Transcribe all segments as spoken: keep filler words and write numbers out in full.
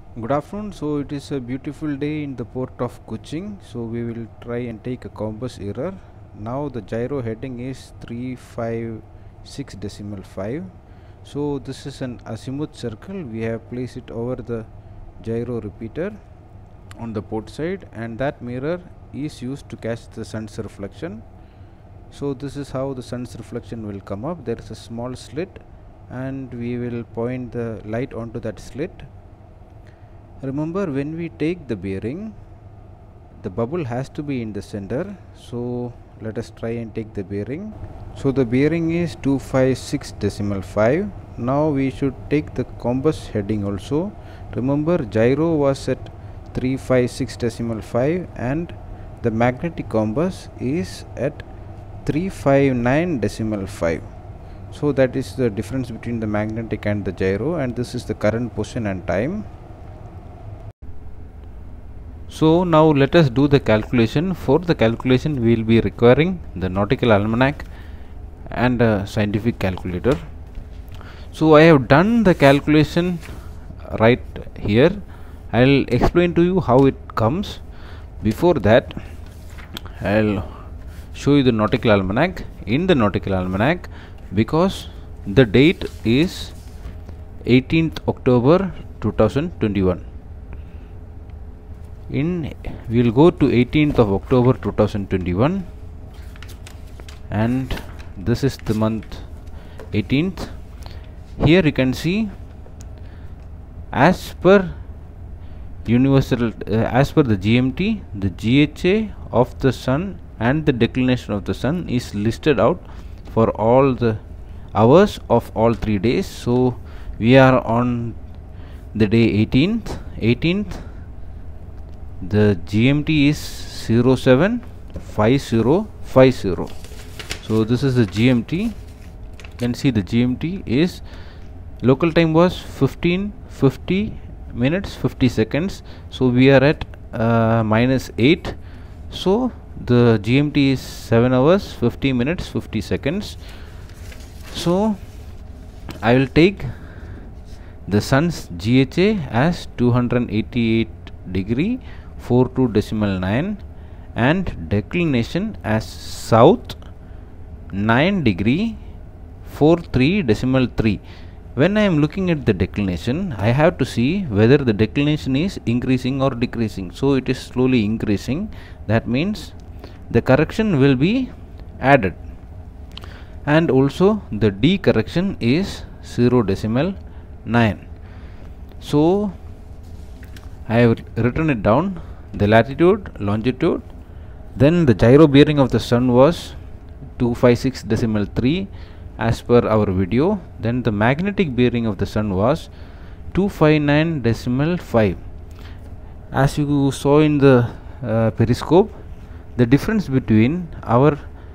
Good afternoon. So it is a beautiful day in the port of Kuching. So we will try and take a compass error. Now the gyro heading is three five six decimal five. So this is an azimuth circle. We have placed it over the gyro repeater on the port side, and that mirror is used to catch the sun's reflection. So this is how the sun's reflection will come up. There is a small slit, and we will point the light onto that slit. Remember, when we take the bearing, the bubble has to be in the center. So let us try and take the bearing. So the bearing is two five six decimal five. Now we should take the compass heading also. Remember, gyro was at three five six decimal five and the magnetic compass is at three five nine decimal five. So that is the difference between the magnetic and the gyro, and this is the current position and time. So now let us do the calculation. For the calculation we will be requiring the nautical almanac and a scientific calculator. So I have done the calculation right here. I will explain to you how it comes. Before that, I will show you the nautical almanac. In the nautical almanac, because the date is eighteenth October two thousand twenty-one, in we will go to eighteenth of October two thousand twenty-one, and this is the month eighteenth. Here you can see, as per universal uh, as per the G M T, the G H A of the sun and the declination of the sun is listed out for all the hours of all three days. So we are on the day eighteenth. The G M T is zero seven five zero five zero. So this is the G M T. You can see the G M T is, local time was fifteen fifty minutes fifty seconds. So we are at uh, minus eight. So the G M T is seven hours fifty minutes fifty seconds. So I will take the sun's G H A as two hundred eighty-eight degree forty-two decimal nine and declination as south nine degree forty-three decimal three. When I am looking at the declination, I have to see whether the declination is increasing or decreasing. So it is slowly increasing. That means the correction will be added, and also the D correction is zero decimal nine. So I have written it down, the latitude, longitude. Then the gyro bearing of the sun was two five six decimal three as per our video. Then the magnetic bearing of the sun was two five nine decimal five. As you saw in the uh, periscope, the difference between our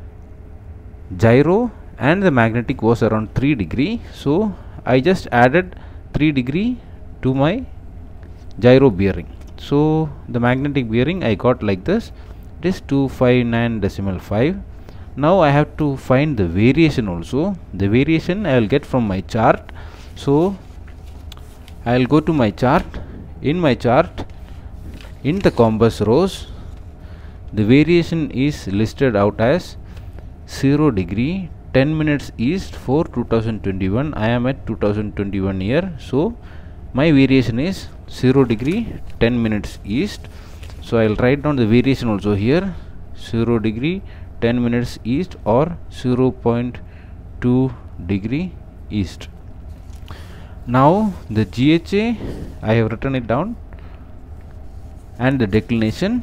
gyro and the magnetic was around three degree. So I just added three degree to my gyro bearing. So the magnetic bearing I got like this. It is two five nine decimal five. Now I have to find the variation also. The variation I will get from my chart. So I will go to my chart. In my chart, in the compass rose, the variation is listed out as zero degree ten minutes east for two thousand twenty-one. I am at two thousand twenty-one year. So my variation is zero degree ten minutes east. So I will write down the variation also here, zero degree ten minutes east or zero point two degree east. Now the G H A, I have written it down, and the declination.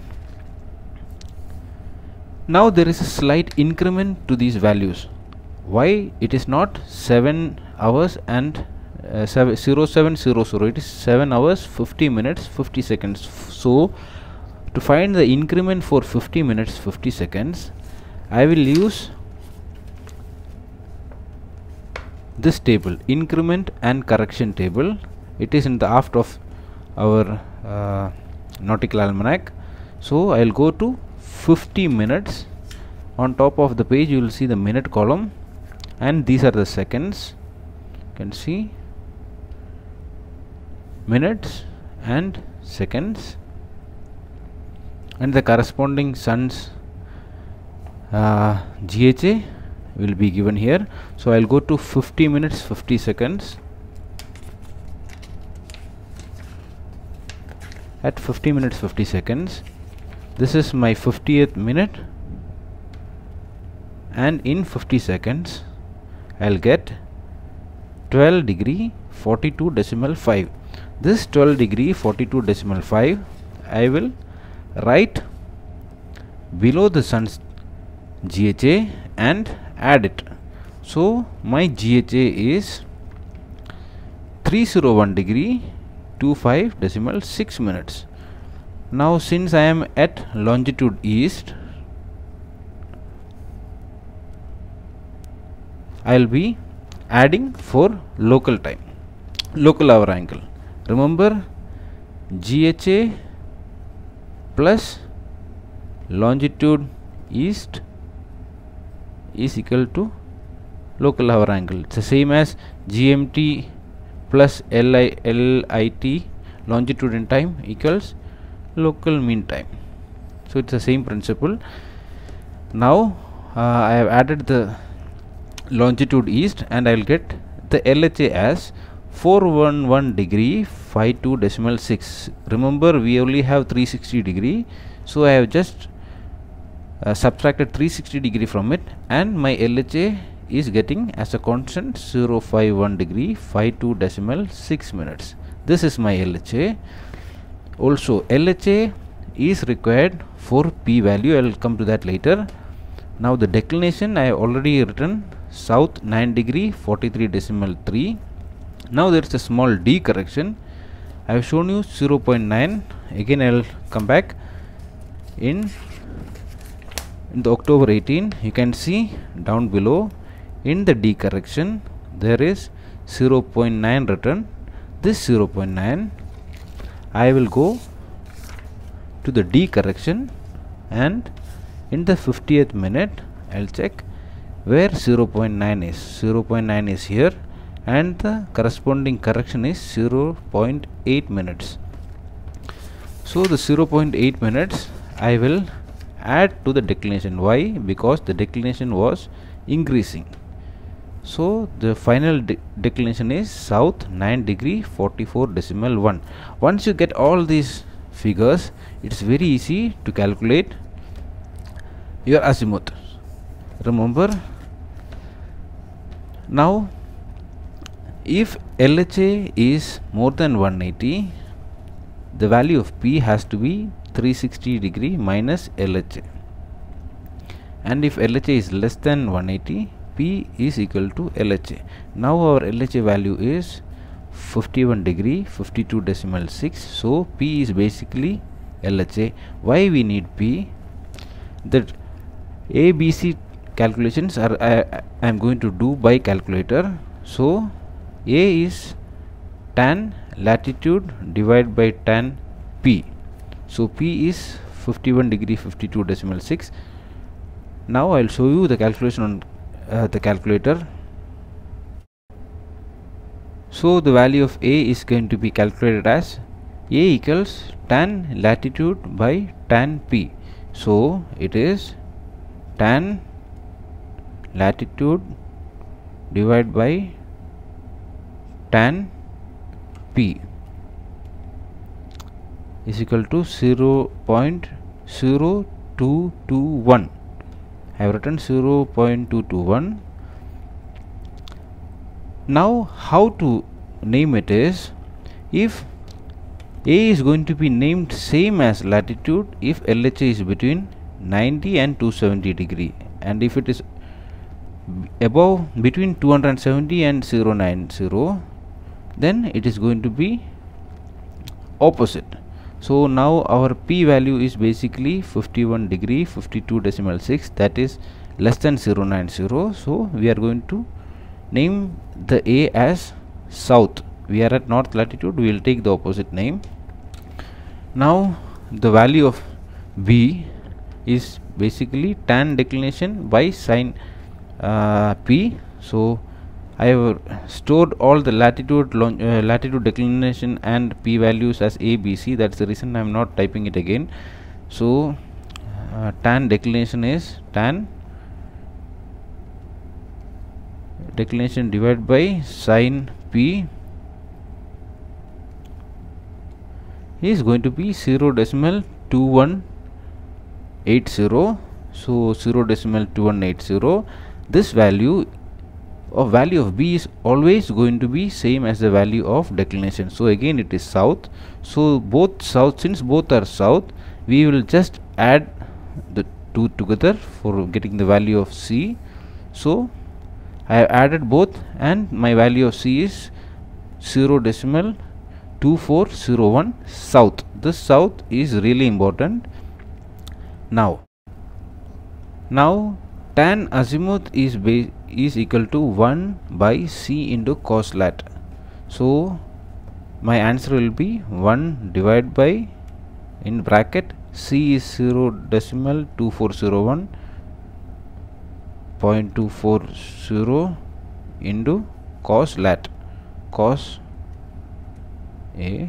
Now there is a slight increment to these values. Why it is not seven hours and uh, zero seven zero zero, it is seven hours fifty minutes fifty seconds. So to find the increment for fifty minutes fifty seconds, I will use this table, increment and correction table. It is in the aft of our uh, nautical almanac. So I will go to fifty minutes. On top of the page you will see the minute column, and these are the seconds. You can see minutes and seconds, and the corresponding sun's uh, G H A will be given here. So I'll go to fifty minutes fifty seconds. At fifty minutes fifty seconds, this is my fiftieth minute, and in fifty seconds I'll get twelve degree forty-two decimal five. This twelve degree forty-two decimal five I will write below the sun's G H A and add it. So my G H A is three hundred one degree twenty-five decimal six minutes. Now since I am at longitude east, I will be adding for local time, local hour angle. Remember, G H A plus longitude east is equal to local hour angle. It's the same as G M T plus L I, L I T, longitude and time, equals local mean time. So it's the same principle. Now uh, I have added the longitude east, and I will get the L H A as four hundred eleven degree fifty-two decimal six. Remember, we only have three hundred sixty degree, so I have just uh, subtracted three hundred sixty degree from it, and my L H A is getting as a constant zero point five one degree fifty-two decimal six minutes. This is my L H A. Also, L H A is required for P value. I will come to that later. Now the declination I have already written, south nine degree forty-three decimal three. Now there is a small D correction. I have shown you zero point nine. Again I will come back. In, in the October eighteenth, you can see down below in the D correction there is zero point nine written. This zero point nine I will go to the D correction, and in the fiftieth minute I will check where zero point nine is. zero point nine is here, and the corresponding correction is zero point eight minutes. So the zero point eight minutes I will add to the declination. Why? Because the declination was increasing. So the final de declination is south nine degree forty-four decimal one. Once you get all these figures, it's very easy to calculate your azimuth. Remember, now if L H A is more than one hundred eighty, the value of P has to be three hundred sixty degree minus L H A, and if L H A is less than one hundred eighty, P is equal to L H A. Now our L H A value is fifty-one degree fifty-two decimal six. So P is basically L H A. Why we need P? The A B C calculations are I am going to do by calculator. So A is tan latitude divided by tan P. So P is fifty-one degree fifty-two decimal six. Now I will show you the calculation on uh, the calculator. So the value of A is going to be calculated as A equals tan latitude by tan P. So it is tan latitude divided by tan P is equal to zero point zero two two one. I have written zero point two two one. Now how to name it is, if A is going to be named same as latitude if L H A is between ninety and two hundred seventy degree, and if it is above between two hundred seventy and zero point nine zero, then it is going to be opposite. So now our P value is basically fifty-one degree fifty-two decimal six, that is less than zero point nine zero. So we are going to name the A as south. We are at north latitude, we will take the opposite name. Now the value of B is basically tan declination by sine uh, P. So I have stored all the latitude, long, uh, latitude declination and p values as A B C. That's the reason I am not typing it again. So uh, tan declination is tan declination divided by sine p is going to be zero decimal two one eight zero. So zero decimal two one eight zero. This value of value of b is always going to be same as the value of declination. So again it is south. So both south, since both are south, we will just add the two together for getting the value of c. So I have added both and my value of c is zero decimal two four zero one south. This south is really important. Now now tan azimuth is base is equal to one by c into cos lat. So my answer will be one divided by, in bracket, c is zero decimal two four zero one point two four zero into cos lat. Cos A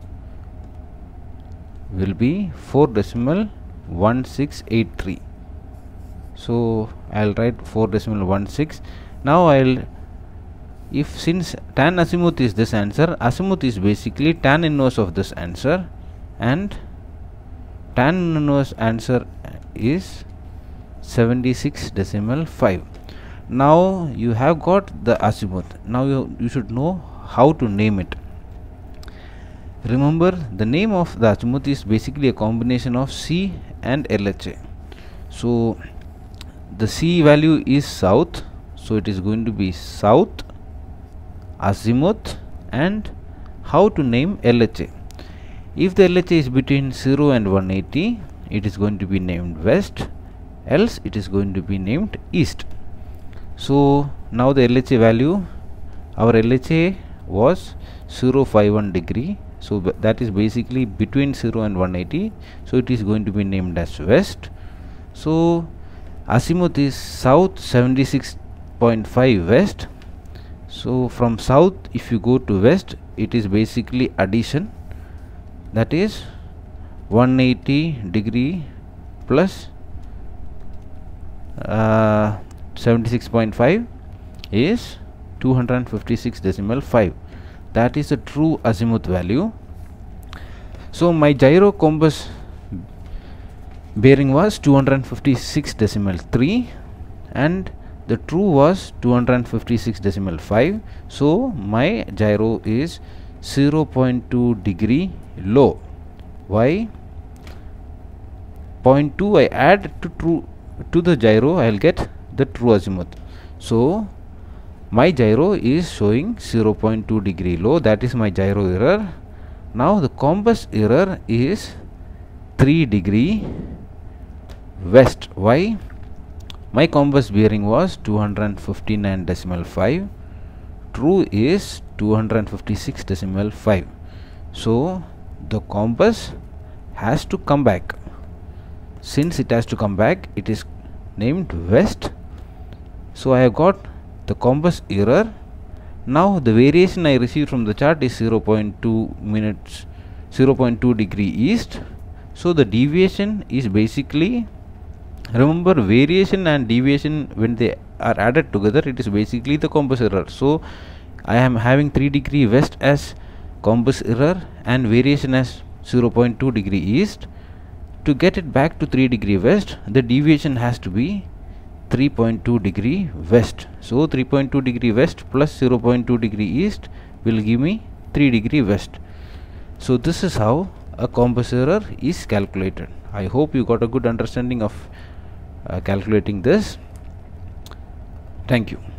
will be four decimal one six eight three. So I'll write four decimal one six. Now I'll, if since tan azimuth is this answer, azimuth is basically tan inverse of this answer, and tan inverse answer is seventy-six decimal five. Now you have got the azimuth. Now you, you should know how to name it. Remember, the name of the azimuth is basically a combination of C and L H A. So the C value is south, so it is going to be south azimuth. And how to name L H A? If the L H A is between zero and one eighty, it is going to be named west, else it is going to be named east. So now the L H A value, our L H A was zero five one degree, so that is basically between zero and one eighty, so it is going to be named as west. So azimuth is south seventy-six point five west. So from south, if you go to west, it is basically addition, that is one eighty degree plus uh, seventy-six point five is two hundred fifty-six decimal five. That is the true azimuth value. So my gyro compass bearing was two hundred fifty-six decimal three and the true was two hundred fifty-six decimal five. So my gyro is zero point two degree low. Why? zero point two I add to true to the gyro, I will get the true azimuth. So my gyro is showing zero point two degree low. That is my gyro error. Now the compass error is three degree west. Why? My compass bearing was two hundred fifty-nine decimal five. True is two hundred fifty-six decimal five. So the compass has to come back. Since it has to come back, it is named west. So I have got the compass error. Now the variation I received from the chart is zero point two minutes, zero point two degree east. So the deviation is basically, remember, variation and deviation, when they are added together, it is basically the compass error. So I am having three degree west as compass error and variation as zero point two degree east. To get it back to three degree west, the deviation has to be three point two degree west. So three point two degree west plus zero point two degree east will give me three degree west. So this is how a compass error is calculated. I hope you got a good understanding of uh, calculating this. Thank you.